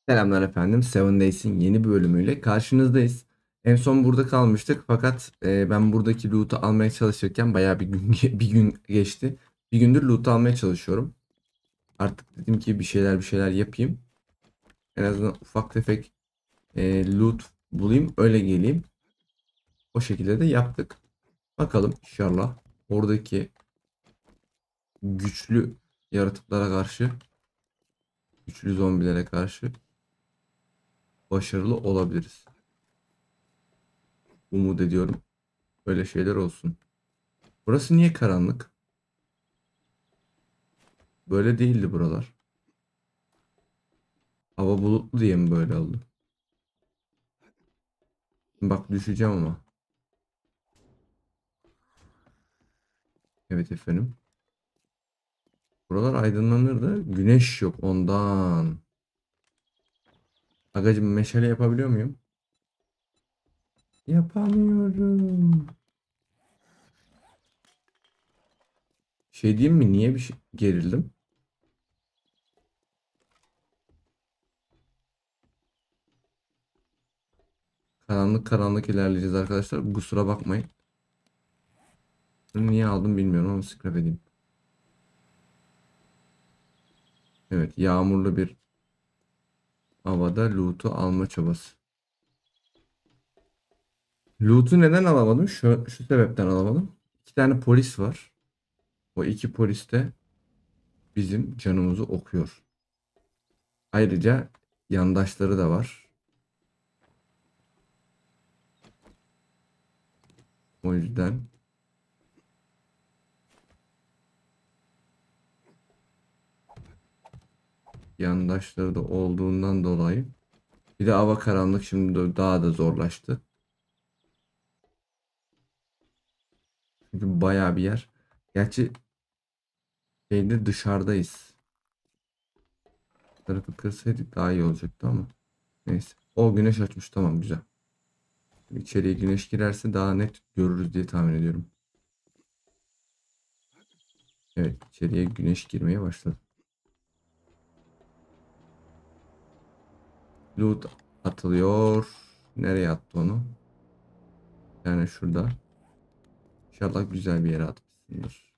Selamlar efendim. Seven Days'in yeni bir bölümüyle karşınızdayız. En son burada kalmıştık fakat ben buradaki loot'u almaya çalışırken bayağı bir gün bir gün geçti. Bir gündür loot almaya çalışıyorum. Artık dedim ki bir şeyler yapayım. En azından ufak tefek loot bulayım, öyle geleyim. O şekilde de yaptık. Bakalım inşallah oradaki güçlü yaratıklara karşı, güçlü zombilere karşı başarılı olabiliriz. Umut ediyorum. Öyle şeyler olsun. Burası niye karanlık? Böyle değildi buralar. Hava bulutlu diye mi böyle oldu? Bak düşeceğim ama. Evet efendim. Buralar aydınlanırdı. Güneş yok ondan. Agacım meşale yapabiliyor muyum? Yapamıyorum. Şey diyeyim mi? Niye bir şey gerildim? Karanlık karanlık ilerleyeceğiz arkadaşlar. Kusura bakmayın. Bunu niye aldım bilmiyorum ama scrap edeyim. Evet, yağmurlu bir havada loot'u alma çabası. Loot'u neden alamadım? Şu sebepten alamadım. İki tane polis var. O iki polis de bizim canımızı okuyor. Ayrıca yandaşları da var. O yüzden yandaşları da olduğundan dolayı bir de hava karanlık, şimdi daha da zorlaştı. Çünkü bayağı bir yer. Gerçi şeyde dışarıdayız. Tarafı kırsaydık daha iyi olacaktı ama neyse. O güneş açmış, tamam, güzel. İçeriye güneş girerse daha net görürüz diye tahmin ediyorum. Evet, içeriye güneş girmeye başladı. Loot atılıyor. Nereye attı onu? Yani şurada. İnşallah güzel bir yere atmışsındır.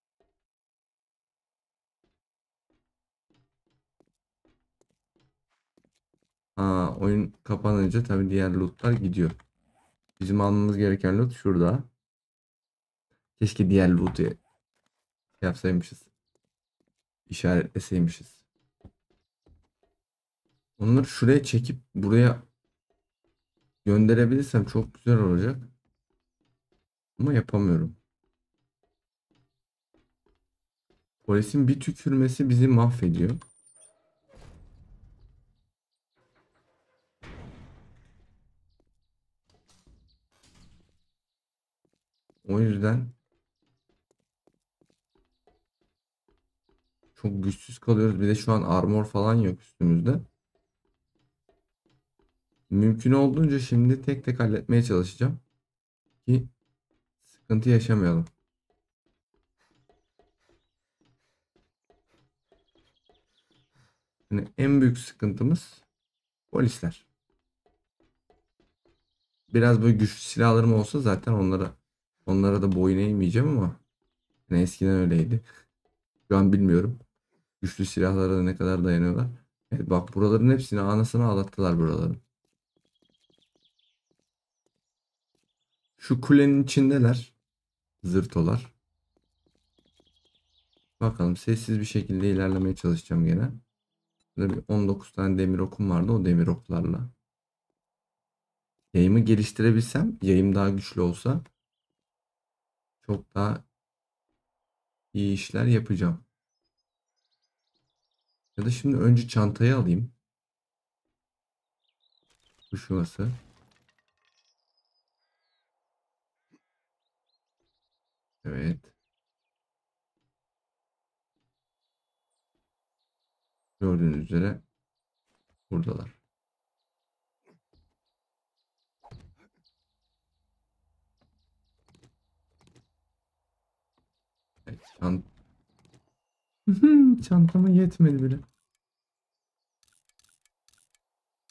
Ha, oyun kapanınca tabii diğer lootlar gidiyor. Bizim almamız gereken loot şurada. Keşke diğer loot'u yapsaymışız. İşaretleseymişiz. Onları şuraya çekip buraya gönderebilirsem çok güzel olacak. Ama yapamıyorum. Polisin bir tükürmesi bizi mahvediyor. O yüzden çok güçsüz kalıyoruz. Bir de şu an armor falan yok üstümüzde. Mümkün olduğunca şimdi tek tek halletmeye çalışacağım ki sıkıntı yaşamayalım. Yani en büyük sıkıntımız polisler. Biraz böyle güçlü silahlarım olsa zaten onlara da boyun eğmeyeceğim ama yani eskiden öyleydi. Şu an bilmiyorum. Güçlü silahlara da ne kadar dayanıyorlar. Evet, bak buraların hepsini anasını ağlattılar buraların. Şu kulenin içindeler. Zırtolar. Bakalım, sessiz bir şekilde ilerlemeye çalışacağım gene. Burada bir 19 tane demir okum vardı, o demir oklarla. Yayımı geliştirebilsem, yayım daha güçlü olsa çok daha iyi işler yapacağım. Ya da şimdi önce çantayı alayım. Bu şurası. Evet. Gördüğünüz üzere buradalar. Evet, çantama yetmedi bile.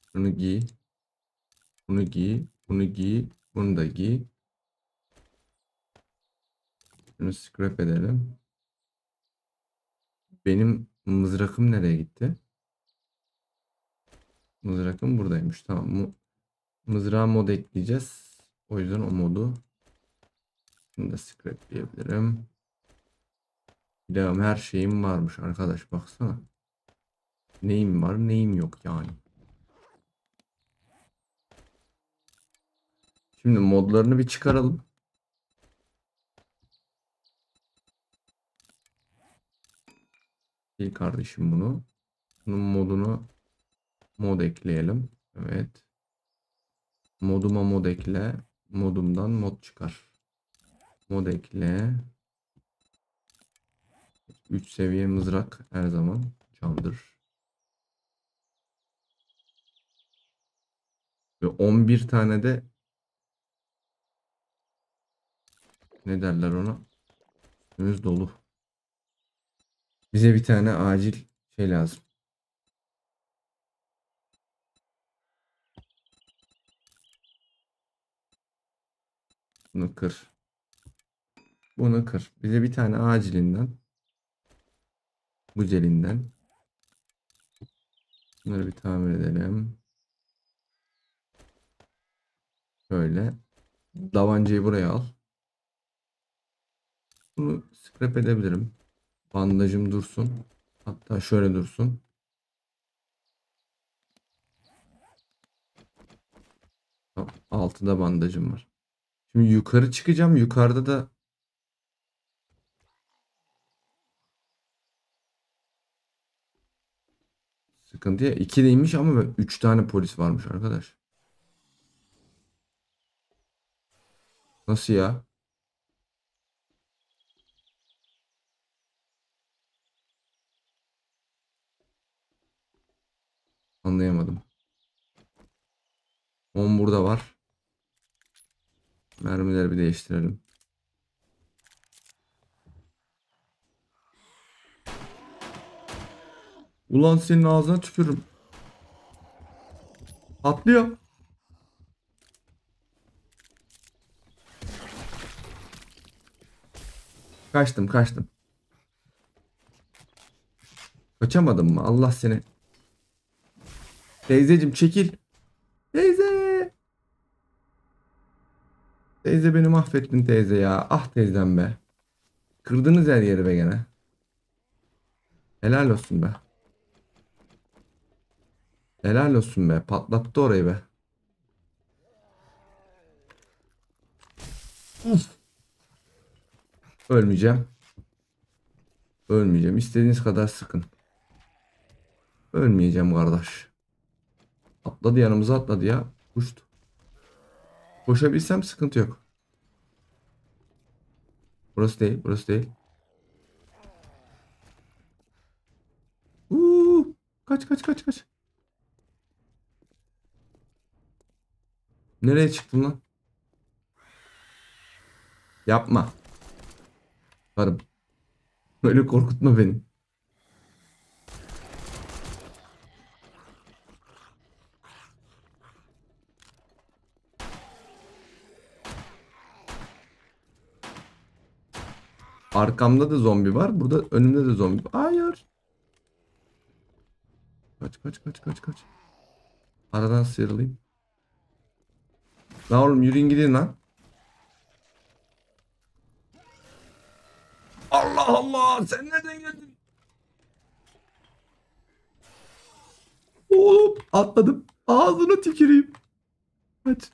Bunu giy. Bunu giy. Bunu giy. Bunu da giy. Şunu scrap edelim. Benim mızrakım nereye gitti? Mızrakım buradaymış. Tamam. Mızrağa mod ekleyeceğiz. O yüzden o modu bunu da scrap diyebilirim. Silahım, her şeyim varmış arkadaş, baksana. Neyim var neyim yok yani. Şimdi modlarını bir çıkaralım. İyi kardeşim bunu. Bunun modunu mod ekleyelim. Evet. Moduma mod ekle. Modumdan mod çıkar. Mod ekle. 3 seviye mızrak her zaman candır. Ve 11 tane de ne derler ona? Üstümüz dolu. Bize bir tane acil şey lazım. Bunu kır. Bunu kır. Bize bir tane acilinden. Güzelinden. Bunları bir tamir edelim. Böyle. Davancayı buraya al. Bunu scrap edebilirim. Bandajım dursun. Hatta şöyle dursun. Tamam, altıda bandajım var. Şimdi yukarı çıkacağım. Yukarıda da sıkıntı ya. 2'deymiş ama 3 tane polis varmış arkadaş. Nasıl ya? Anlayamadım. 10 burada var. Mermileri bir değiştirelim. Ulan senin ağzına tükürürüm. Atlıyor. Kaçtım kaçtım. Kaçamadım mı? Allah seni. Teyzecim çekil. Teyze. Teyze beni mahvettin teyze ya. Ah teyzem be. Kırdınız her yeri be gene. Helal olsun be. Helal olsun be. Patlattı orayı be. Uf. Ölmeyeceğim. Ölmeyeceğim. İstediğiniz kadar sıkın. Ölmeyeceğim kardeş. Atladı, yanımıza atladı ya. Uçtu. Koşabilsem sıkıntı yok. Burası değil. Burası değil. Kaç kaç kaç kaç. Nereye çıktın lan? Yapma. Varım. Böyle korkutma beni. Arkamda da zombi var. Burada önümde de zombi var. Hayır. Kaç kaç kaç kaç kaç. Aradan sıyrılayım. Lan oğlum yürüyün gidin lan. Allah Allah, sen nereden geldin? Oğlum atladım. Ağzına tüküreyim. Kaç.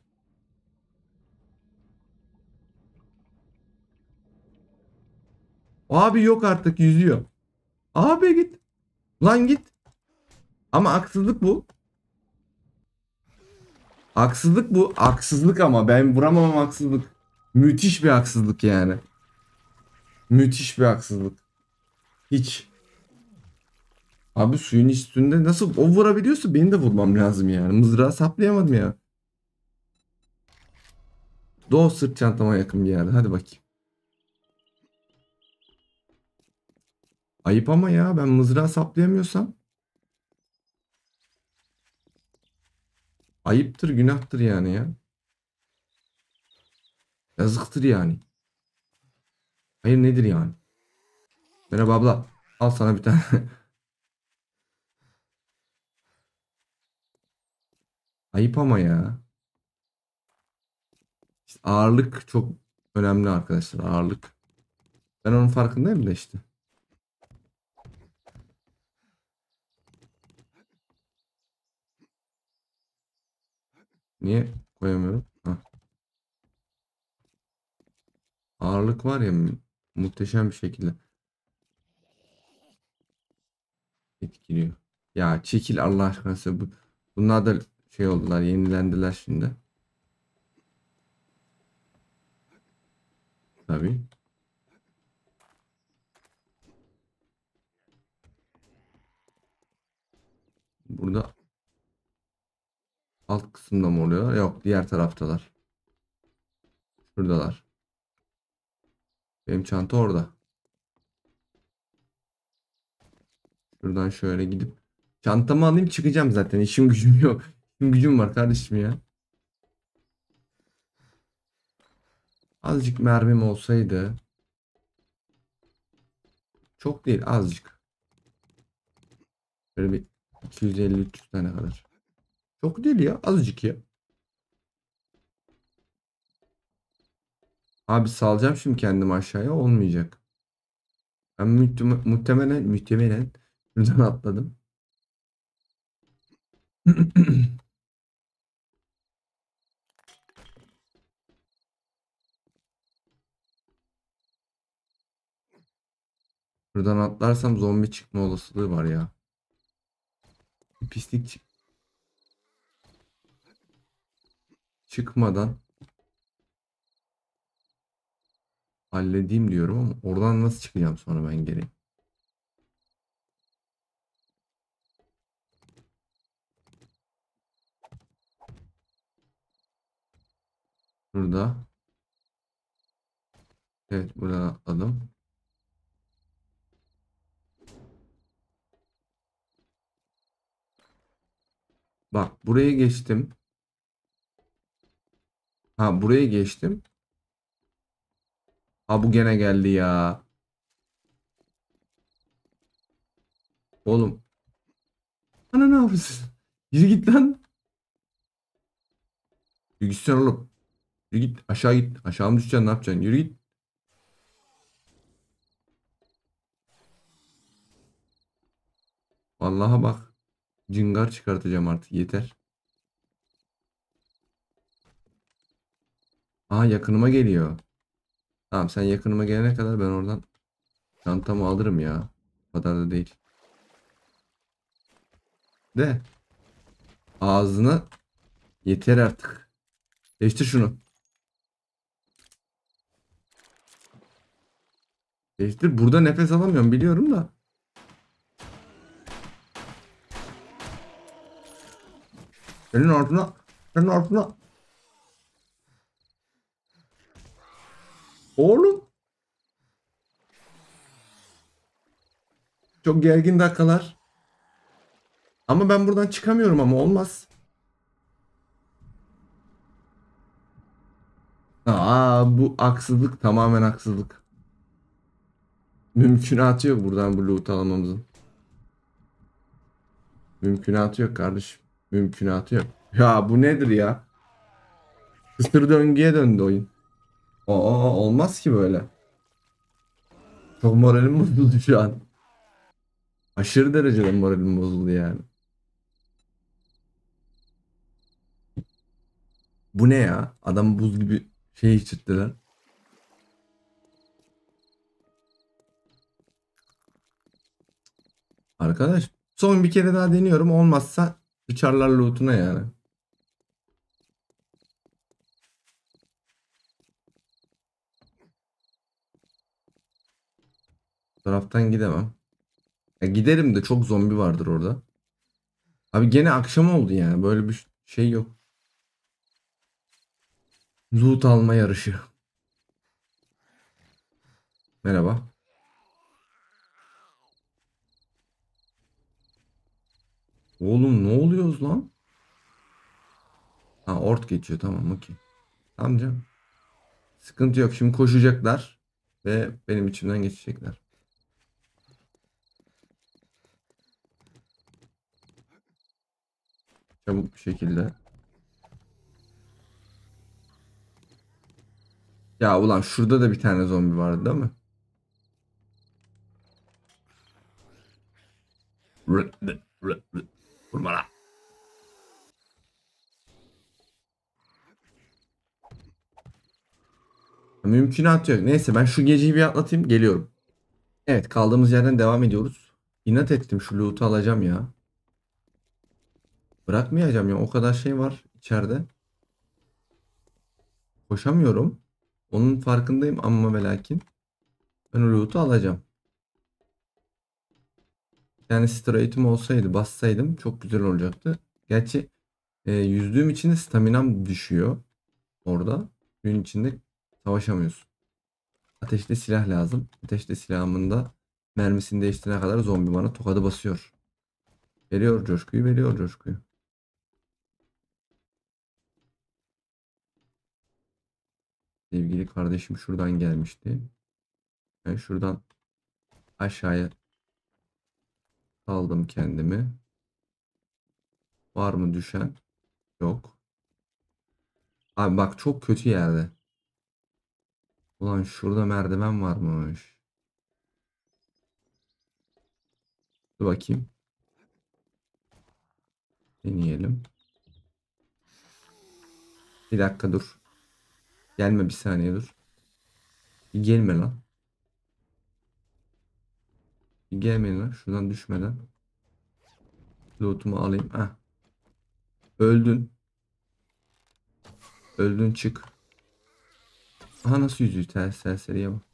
Abi yok artık, yüzüyor. Abi git. Lan git. Ama haksızlık bu. Haksızlık bu. Haksızlık ama ben vuramamam, haksızlık. Müthiş bir haksızlık yani. Müthiş bir haksızlık. Hiç. Abi suyun üstünde nasıl o vurabiliyorsa benim de vurmam lazım yani. Mızrağı saplayamadım ya. Doğu sırt çantama yakın bir yerde. Hadi bakayım. Ayıp ama ya, ben mızrağı saplayamıyorsam. Ayıptır, günahtır yani ya. Yazıktır yani. Hayır nedir yani? Merhaba abla. Al sana bir tane. Ayıp ama ya. İşte ağırlık çok önemli arkadaşlar. Ağırlık. Ben onun farkındayım da işte. Niye koyamıyorum? Hah. Ağırlık var ya muhteşem bir şekilde etkiliyor. Ya çekil Allah aşkına. Bunlar da şey oldular, yenilendiler şimdi. Tabii. Burada alt kısımda mı oluyorlar? Yok, diğer taraftalar. Şuradalar. Benim çanta orada. Şuradan şöyle gidip çantamı alayım çıkacağım zaten. İşim gücüm yok. İşim gücüm var kardeşim ya. Azıcık mermim olsaydı. Çok değil, azıcık. Böyle bir 250-300 tane kadar. Çok değil ya, azıcık ya. Abi salacağım şimdi kendimi aşağıya, olmayacak. Ben muhtemelen şuradan atladım. Buradan atlarsam zombi çıkma olasılığı var ya. Pislik çıkmadan halledeyim diyorum ama oradan nasıl çıkacağım sonra ben geri? Burada. Evet, buradan atladım. Bak buraya geçtim. Ha, buraya geçtim. Ha, bu gene geldi ya. Oğlum. Ana ne yapıyorsun? Yürü git lan. Yürü gitsene oğlum. Yürü git. Aşağı git. Aşağı mı düşeceksin, ne yapacaksın? Yürü git. Vallahi bak. Cıngar çıkartacağım artık, yeter. Aa, yakınıma geliyor. Tamam, sen yakınıma gelene kadar ben oradan çantamı alırım ya. O kadar da değil. De ağzına yeter artık. Değiştir şunu. Değiştir. Burada nefes alamıyorum biliyorum da. Senin altına. Senin altına. Oğlum. Çok gergin dakikalar. Ama ben buradan çıkamıyorum ama olmaz. Aa, bu haksızlık, tamamen haksızlık. Mümkünatı yok buradan bu loot almamızın. Mümkünatı yok kardeşim. Mümkünatı yok. Ya bu nedir ya? Kısır döngüye döndü oyun. Aa, olmaz ki böyle. Çok moralim bozuldu şu an. Aşırı derecede moralim bozuldu yani. Bu ne ya? Adam buz gibi şey içirttiler. Arkadaş son bir kere daha deniyorum. Olmazsa uçarlar lootuna yani. Bu taraftan gidemem. Ya giderim de çok zombi vardır orada. Abi gene akşam oldu yani. Böyle bir şey yok. Loot alma yarışı. Merhaba. Oğlum ne oluyoruz lan? Ha, ort geçiyor, tamam, okey. Tamam canım. Sıkıntı yok. Şimdi koşacaklar ve benim içimden geçecekler. Çabuk bir şekilde. Ya ulan, şurada da bir tane zombi vardı değil mi? Vurma lan. Mümkünatı yok. Neyse, ben şu geceyi bir atlatayım, geliyorum. Evet, kaldığımız yerden devam ediyoruz. İnat ettim, şu loot'u alacağım ya. Bırakmayacağım ya, o kadar şey var içeride. Koşamıyorum. Onun farkındayım ama ve lakin ben o loot'u alacağım. Yani steroid'im olsaydı, bassaydım çok güzel olacaktı. Gerçi yüzdüğüm için de staminam düşüyor orada. Suyun içinde savaşamıyorsun. Ateşli silah lazım. Ateşli silahımın da mermisini değiştirene kadar zombi bana tokadı basıyor. Veriyor coşkuyu, veriyor coşkuyu. Sevgili kardeşim şuradan gelmişti. Ben şuradan aşağıya saldım kendimi. Var mı düşen? Yok. Abi bak, çok kötü yerde. Ulan şurada merdiven varmış. Dur bakayım. Deneyelim. Bir dakika dur. Gelme, bir saniye dur. Bir gelme lan. Bir gelmeyin lan. Şuradan düşmeden. Loot'umu alayım. Heh. Öldün. Öldün, çık. Aha, nasıl yüzüyor serseriye bak.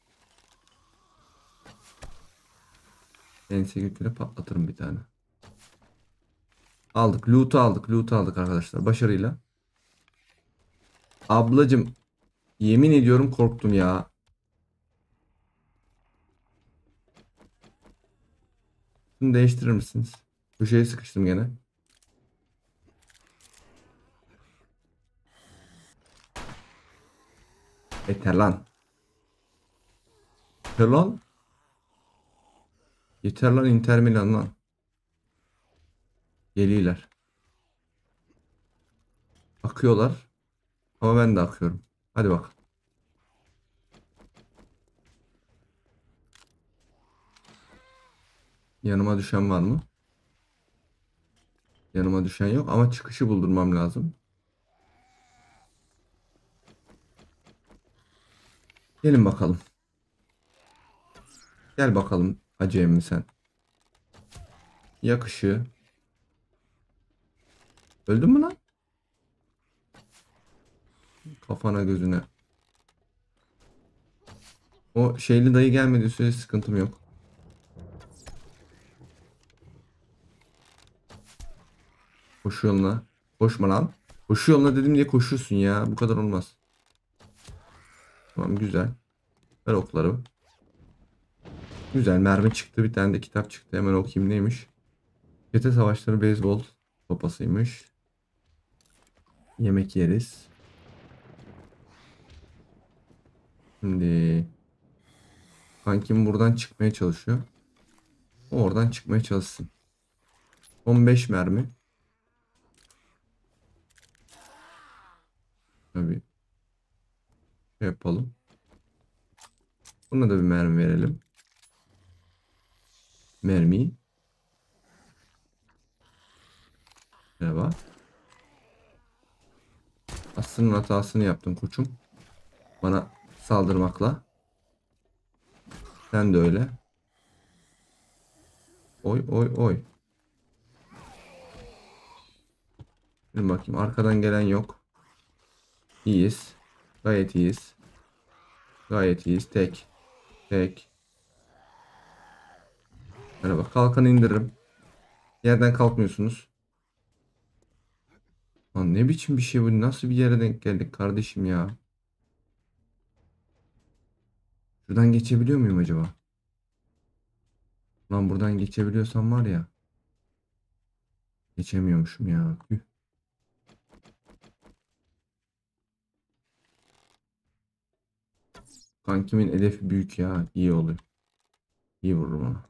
Ense götüne patlatırım bir tane. Aldık. Loot'u aldık. Loot'u aldık arkadaşlar. Başarıyla. Ablacım, yemin ediyorum korktum ya. Şunu değiştirir misiniz? Köşeye sıkıştım gene. Yeter lan. Yeter lan. Yeter lan, Inter Milan lan. Geliyorlar. Akıyorlar. Ama ben de akıyorum. Hadi bak. Yanıma düşen var mı? Yanıma düşen yok ama çıkışı buldurmam lazım. Gelin bakalım. Gel bakalım Hacı emmi sen. Yakışı. Öldün mü lan? Kafana gözüne. O şeyli dayı gelmediği sürece sıkıntım yok. Koşu yoluna. Koşma lan. Koşu yoluna dedim diye koşuyorsun ya. Bu kadar olmaz. Tamam, güzel. Ver okları. Güzel, mermi çıktı. Bir tane de kitap çıktı. Hemen okuyayım, neymiş. Çete savaşları beyzbol sopasıymış. Yemek yeriz. Şimdi kankim buradan çıkmaya çalışıyor. O oradan çıkmaya çalışsın. 15 mermi. Tabii. Şey yapalım. Buna da bir mermi verelim. Mermi. Merhaba. Aslının hatasını yaptın koçum. Bana saldırmakla. Sen de öyle. Oy oy oy. Şimdi bakayım, arkadan gelen yok. İyiyiz. Gayet iyiyiz. Gayet iyiyiz. Tek. Tek. Merhaba. Kalkanı indiririm. Yerden kalkmıyorsunuz. Lan ne biçim bir şey bu? Nasıl bir yere denk geldik kardeşim ya? Şuradan geçebiliyor muyum acaba? Lan buradan geçebiliyorsam var ya. Geçemiyormuşum ya. Tüh. Kankimin hedefi büyük ya. İyi oluyor. İyi vururum ona.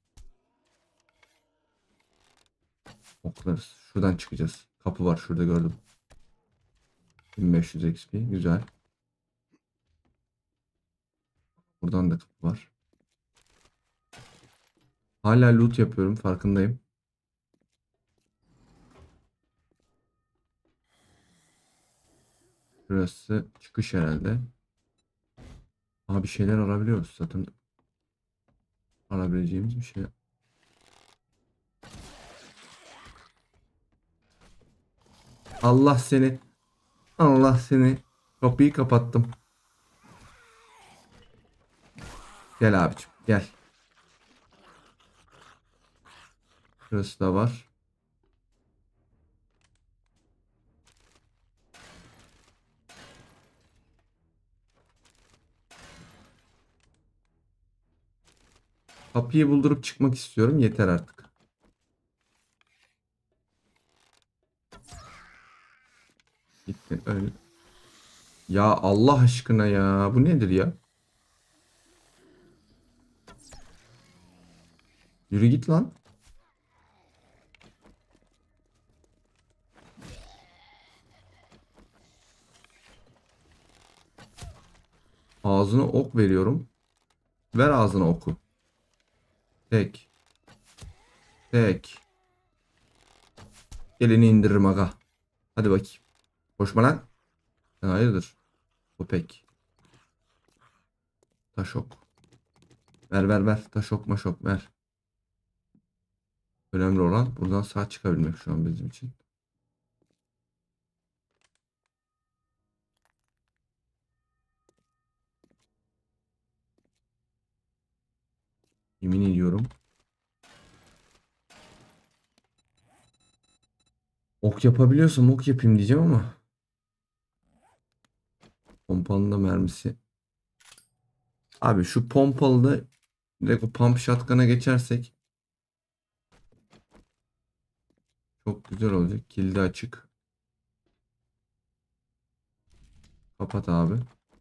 Oklarız. Şuradan çıkacağız. Kapı var şurada gördüm. 1500 XP. Güzel. Buradan da kapı var. Hala loot yapıyorum. Farkındayım. Burası çıkış herhalde. Aha bir şeyler alabiliyoruz zaten. Alabileceğimiz bir şey. Allah seni. Allah seni. Kapıyı kapattım. Gel abicim gel. Burası da var. Kapıyı buldurup çıkmak istiyorum. Yeter artık. Gitti öyle. Ya Allah aşkına ya. Bu nedir ya? Yürü git lan. Ağzına ok veriyorum. Ver ağzına oku. Tek. Tek. Elini indiririm aga. Hadi bakayım. Koşma lan. Sen hayırdır? Bu pek. Taş ok. Ver ver ver. Taş ok maşok ver. Önemli olan buradan sağ çıkabilmek şu an bizim için. Yemin ediyorum. Ok yapabiliyorsam ok yapayım diyeceğim ama. Pompalının da mermisi. Abi şu pompalı da direkt o pump shotgun'a geçersek çok güzel olacak. Kilidi açık. Kapat abi.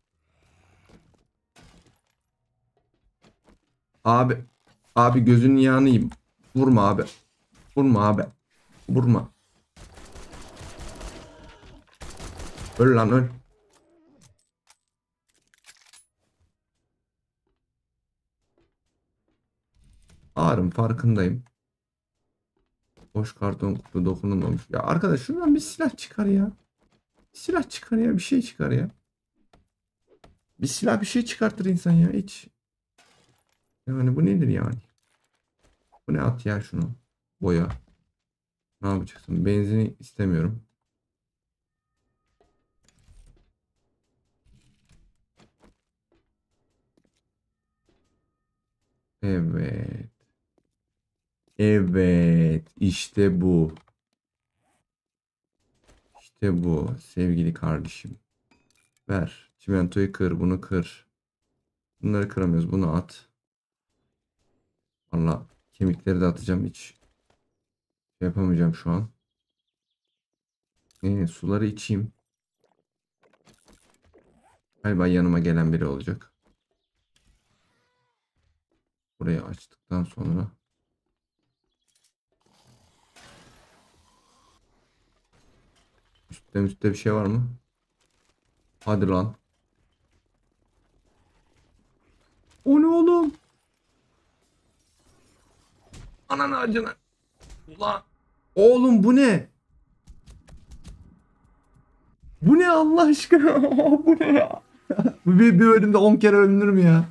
Abi. Abi gözünün yağını yiyeyim. Vurma abi. Vurma abi. Vurma. Öl lan öl. Ağrım farkındayım. Boş karton kutu dokunulmamış. Ya arkadaş şuradan bir silah çıkar ya. Bir silah çıkar ya. Bir şey çıkar ya. Bir silah bir şey çıkartır insan ya. Hiç. Yani bu nedir yani? Bu ne at ya şunu. Boya. Ne yapacaksın? Benzini istemiyorum. Evet. Evet. İşte bu. İşte bu. Sevgili kardeşim. Ver. Çimentoyu kır. Bunu kır. Bunları kıramıyoruz. Bunu at. Valla kemikleri de atacağım. Hiç şey yapamayacağım şu an. Suları içeyim. Galiba yanıma gelen biri olacak. Burayı açtıktan sonra. Üstte bir şey var mı? Hadi lan. O ne oğlum? Ananı acına. Ulan. Oğlum bu ne? Bu ne Allah aşkına? Bu ne ya? Bu bir bölümde 10 kere ölünür mü ya?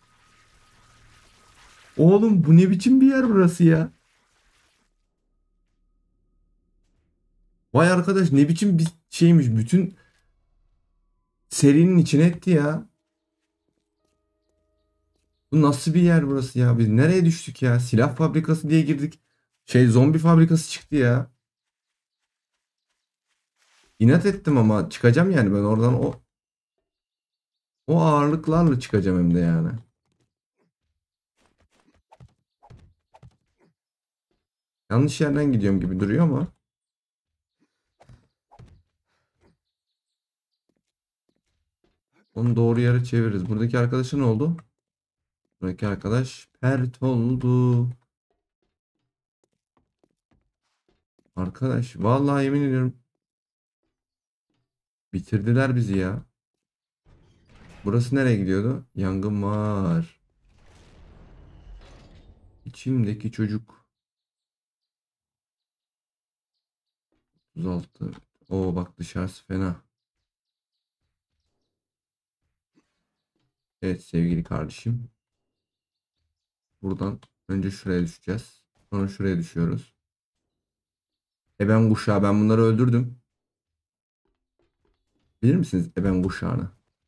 Oğlum bu ne biçim bir yer burası ya? Vay arkadaş ne biçim bir şeymiş. Bütün serinin içine etti ya. Bu nasıl bir yer burası ya? Biz nereye düştük ya? Silah fabrikası diye girdik. Zombi fabrikası çıktı ya. İnat ettim ama çıkacağım yani ben oradan o ağırlıklarla çıkacağım hem de yani. Yanlış yerden gidiyorum gibi duruyor ama. Onu doğru yere çeviririz. Buradaki arkadaşa ne oldu? Buradaki arkadaş pert oldu. Arkadaş vallahi yemin ediyorum bitirdiler bizi ya. Burası nereye gidiyordu? Yangın var. İçimdeki çocuk. 36. Oo bak dışarısı fena. Evet sevgili kardeşim. Buradan önce şuraya düşeceğiz. Sonra şuraya düşüyoruz. Eben kuşağı ben bunları öldürdüm. Bilir misiniz eben kuşağını?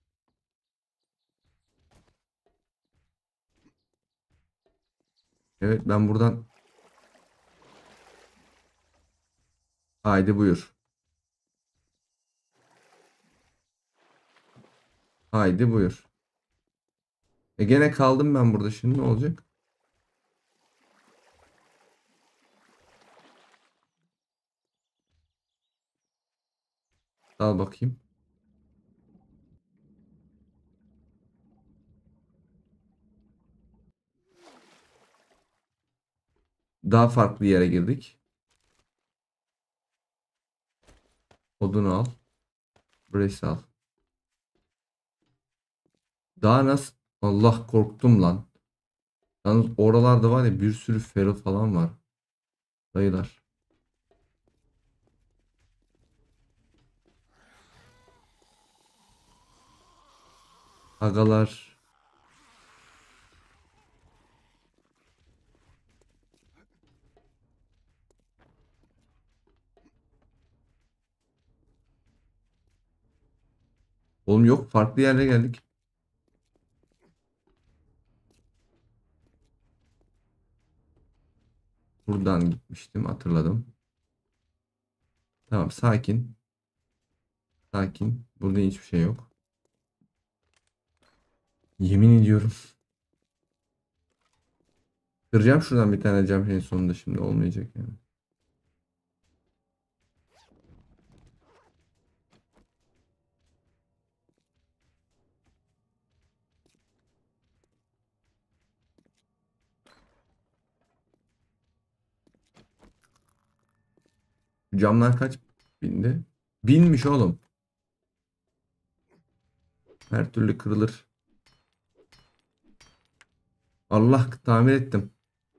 Evet ben buradan haydi buyur. Haydi buyur. Gene kaldım ben burada şimdi ne olacak? Al bakayım. Daha farklı yere girdik. Odunu al. Brace al. Daha nasıl? Allah korktum lan. Yalnız oralarda var ya bir sürü feral falan var. Dayılar. Agalar. Oğlum yok farklı yerlere geldik. Buradan gitmiştim hatırladım. Tamam sakin. Sakin. Burada hiçbir şey yok. Yemin ediyorum. Kıracağım şuradan bir tane cam şeyin sonunda şimdi olmayacak yani. Bu camlar kaç bindi? Binmiş oğlum. Her türlü kırılır. Allah tamir ettim.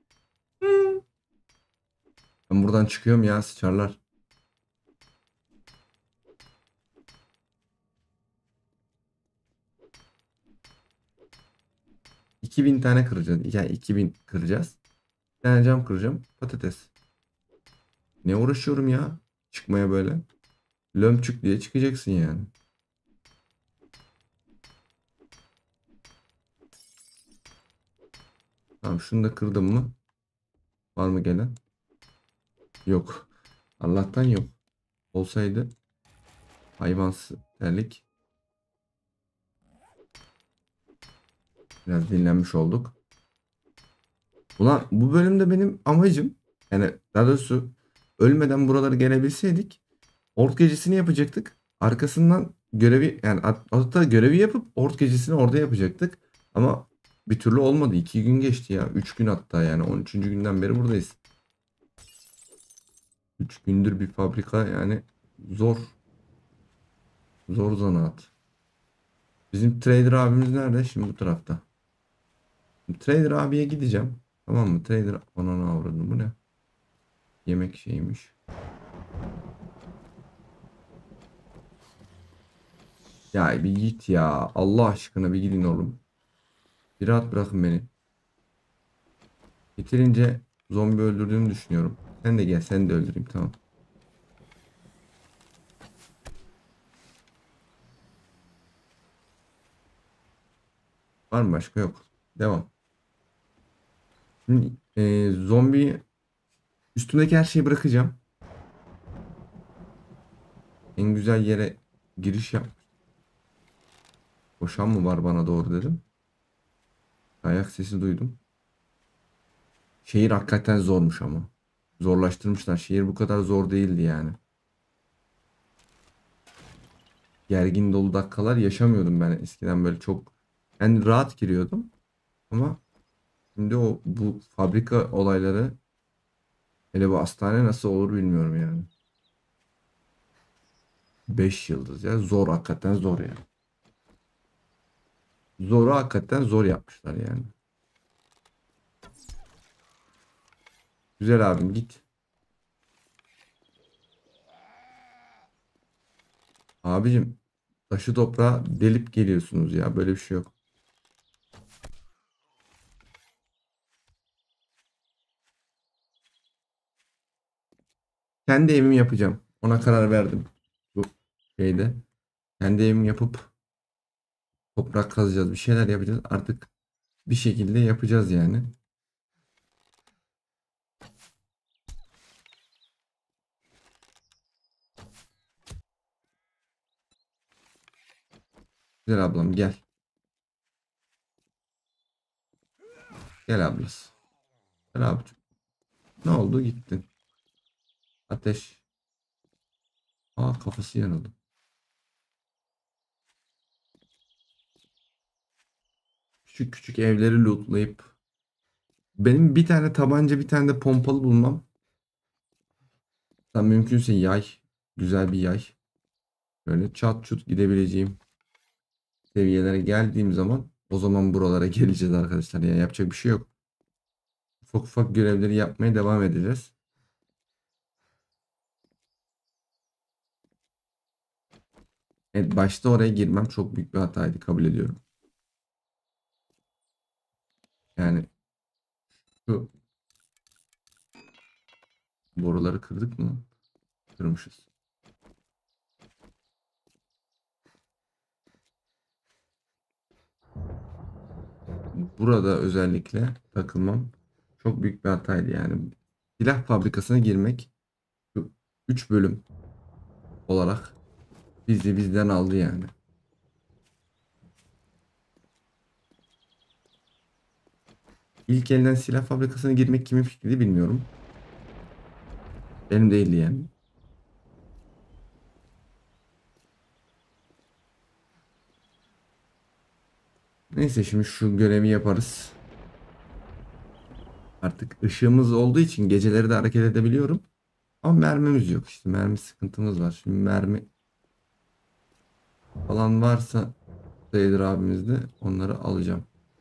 Ben buradan çıkıyorum ya sıçarlar. 2000 tane kıracağız. Yani 2000 kıracağız. Bir tane cam kıracağım. Patates. Ne uğraşıyorum ya? Çıkmaya böyle. Lömçük diye çıkacaksın yani. Tamam şunu da kırdım mı? Var mı gelen? Yok. Allah'tan yok. Olsaydı hayvansı terlik. Biraz dinlenmiş olduk. Ulan bu bölümde benim amacım yani daha doğrusu ölmeden buraları gelebilseydik Ort gecesini yapacaktık. Arkasından görevi yani hatta görevi yapıp Ort gecesini orada yapacaktık. Ama bir türlü olmadı. 2 gün geçti ya. 3 gün hatta yani 13. günden beri buradayız. 3 gündür bir fabrika yani zor. Zor zanaat. Bizim trader abimiz nerede? Şimdi bu tarafta. Trader abiye gideceğim. Tamam mı? Trader ananı avradım. Bu ne? Yemek şeymiş. Ya bir git ya. Allah aşkına bir gidin oğlum. Bir rahat bırakın beni. Bitirince zombi öldürdüğümü düşünüyorum. Sen de gel seni de öldüreyim tamam. Var mı başka yok. Devam. Şimdi, zombi üstümdeki her şeyi bırakacağım. En güzel yere giriş yap. Koşan mı var bana doğru dedim. Ayak sesi duydum. Şehir hakikaten zormuş ama. Zorlaştırmışlar. Şehir bu kadar zor değildi yani. gergin dolu dakikalar yaşamıyordum ben eskiden, böyle çok yani rahat giriyordum ama şimdi bu fabrika olayları, hele bu hastane nasıl olur bilmiyorum yani. 5 yıldız ya, zor, hakikaten zor ya. Zoru hakikaten zor yapmışlar yani. Güzel abim, git. Abicim, taşı toprağa delip geliyorsunuz ya, böyle bir şey yok. Kendi evimi yapacağım. Ona karar verdim. Bu şeyde. Kendi evimi yapıp toprak kazacağız. Bir şeyler yapacağız. Artık bir şekilde yapacağız yani. Güzel ablam, gel. Gel ablası. Gel abicim. Ne oldu, gittin. Ateş. Aa, kafası yanıldı. Küçük küçük evleri lootlayıp benim bir tane tabanca, bir tane de pompalı bulmam. Tam mümkünse yay. Güzel bir yay. Böyle çat çut gidebileceğim seviyelere geldiğim zaman, o zaman buralara geleceğiz arkadaşlar. Yani yapacak bir şey yok. Ufak ufak görevleri yapmaya devam edeceğiz. Evet, başta oraya girmem çok büyük bir hataydı, kabul ediyorum. Yani şu boruları kırdık mı? Kırmışız. Burada özellikle takılmam çok büyük bir hataydı yani. Silah fabrikasına girmek şu 3 bölüm olarak bizi bizden aldı yani. İlk elden silah fabrikasına girmek kimin fikriydi bilmiyorum. Benim değildi yani. Neyse, şimdi şu görevi yaparız. Artık ışığımız olduğu için geceleri de hareket edebiliyorum. Ama mermimiz yok işte. Mermi sıkıntımız var. Şimdi mermi falan varsa Seydir abimizde, onları alacağım.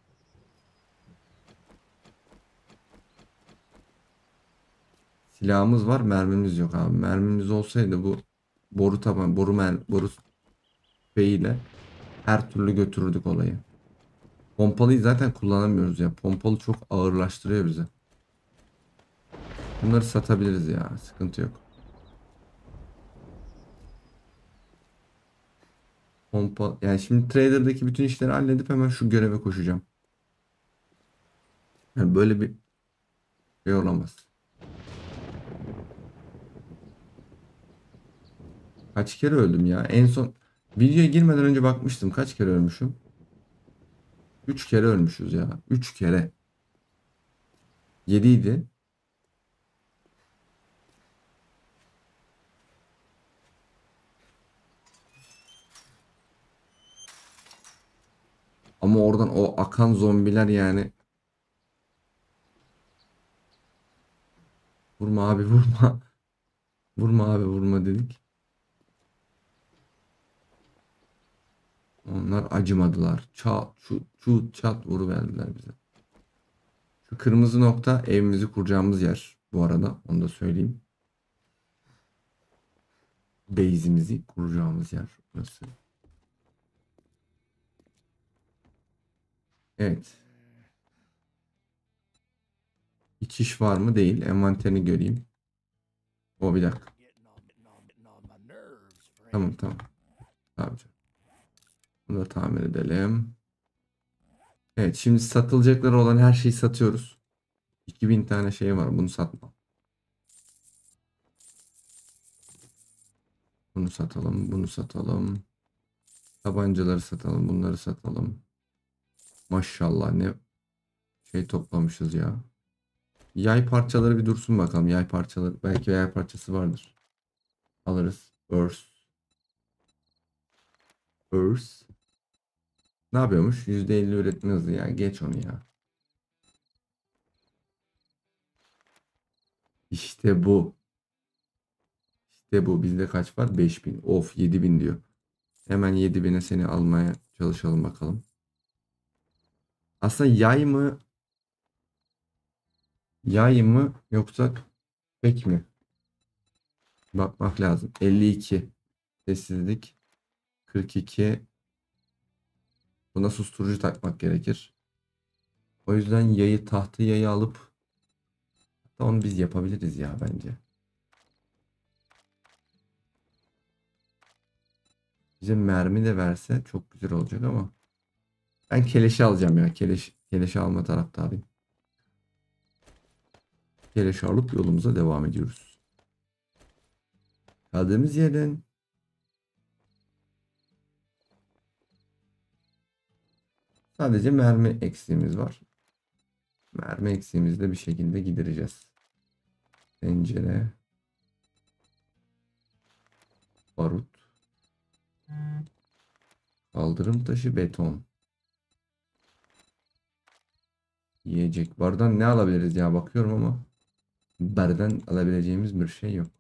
Silahımız var, mermimiz yok abi. Mermimiz olsaydı bu boru taban, boru beyiyle her türlü götürürdük olayı. Pompalıyı zaten kullanamıyoruz ya. Pompalı çok ağırlaştırıyor bize. Bunları satabiliriz ya. Sıkıntı yok. Yani şimdi trader'daki bütün işleri halledip hemen şu göreve koşacağım. Yani böyle bir şey olamaz. Kaç kere öldüm ya? En son videoya girmeden önce bakmıştım. Kaç kere ölmüşüm? 3 kere ölmüşüz ya. 3 kere. 7 idi. Ama oradan o akan zombiler yani. Vurma abi, vurma. Vurma abi, vurma dedik. Onlar acımadılar. Çat çut çat vuruverdiler bize. Şu kırmızı nokta evimizi kuracağımız yer. Bu arada onu da söyleyeyim. Base'imizi kuracağımız yer burası. Evet. İçiş var mı? Değil. Envanterini göreyim. O, bir dakika. Tamam tamam. Tamam canım. Bunu da tamir edelim. Evet, şimdi satılacakları olan her şeyi satıyoruz. 2000 tane şey var. Bunu satma. Bunu satalım. Bunu satalım. Tabancaları satalım. Bunları satalım. Maşallah, ne şey toplamışız ya. Yay parçaları bir dursun bakalım. Yay parçaları. Belki yay parçası vardır. Alırız. Burst. Earth. Ne yapıyormuş? %50 üretme hızı ya. Geç onu ya. İşte bu. İşte bu. Bizde kaç var? 5000. Of, 7000 diyor. Hemen 7000'e seni almaya çalışalım bakalım. Aslında yay mı? Yay mı yoksa pek mi? Bakmak lazım. 52. Sessizlik. 42. Buna susturucu takmak gerekir. O yüzden tahtı yayı alıp hatta onu biz yapabiliriz ya bence. Bize mermi de verse çok güzel olacak ama ben keleşi alacağım ya. Keleşi alma taraftarıyım. Keleşi alıp yolumuza devam ediyoruz. Kaldığımız yerden sadece mermi eksiğimiz var. Mermi eksiğimizi de bir şekilde gidereceğiz. Pencere. Barut. Kaldırım taşı, beton. Yiyecek. Bardan ne alabiliriz ya, bakıyorum ama bardan alabileceğimiz bir şey yok.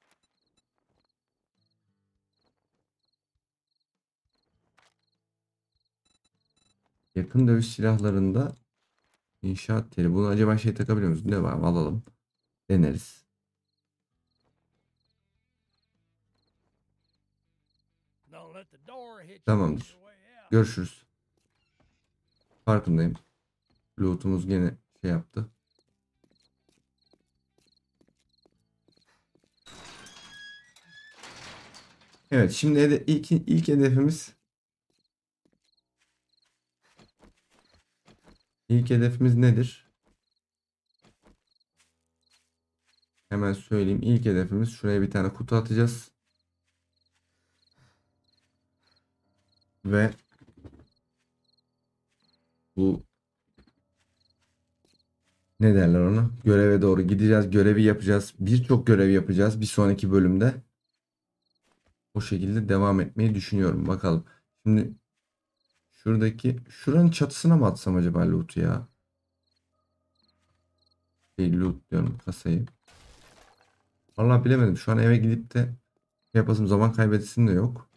Yakın dövüş silahlarında inşaat teli. Bunu acaba şey takabiliyor muyuz? Ne var? Alalım. Deneriz. Tamamdır. Görüşürüz. Farkındayım. Loot'umuz gene şey yaptı. Evet, şimdi ilk hedefimiz nedir? Hemen söyleyeyim. İlk hedefimiz, şuraya bir tane kutu atacağız. Ve bu ne derler ona? Göreve doğru gideceğiz. Görevi yapacağız. Birçok görev yapacağız bir sonraki bölümde. O şekilde devam etmeyi düşünüyorum. Bakalım. Şimdi şuranın çatısına mı atsam acaba loot'u ya? Loot diyorum, kasayı. Vallahi bilemedim. Şu an eve gidip de yapasım, zaman kaybedesim de yok.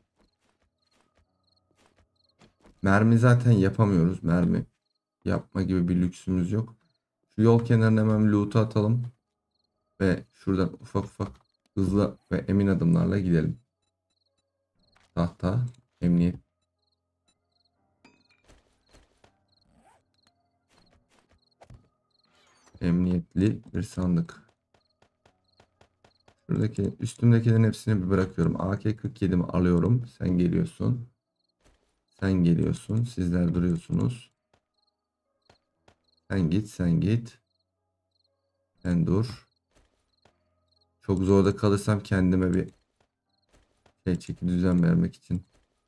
Mermi zaten yapamıyoruz. Mermi yapma gibi bir lüksümüz yok. Şu yol kenarına hemen loot'u atalım. Ve şuradan ufak ufak hızlı ve emin adımlarla gidelim. Tahta, emniyet. Emniyetli bir sandık. Şuradaki üstümdekilerin hepsini bir bırakıyorum. AK-47'mi alıyorum. Sen geliyorsun. Sen geliyorsun. Sizler duruyorsunuz. Sen git, sen git. Sen dur. Çok zorda kalırsam kendime bir çeki düzen vermek için.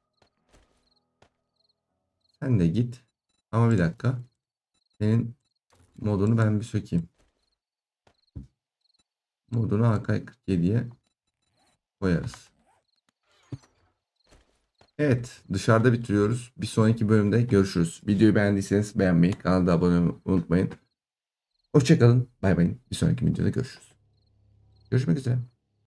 Sen de git. Ama bir dakika. Senin modunu ben bir sökeyim. Modunu AK-47'ye koyarız. Evet, dışarıda bitiriyoruz. Bir sonraki bölümde görüşürüz. Videoyu beğendiyseniz beğenmeyi, kanala abone olmayı unutmayın. Hoşça kalın. Bay bay. Bir sonraki videoda görüşürüz. Görüşmek üzere.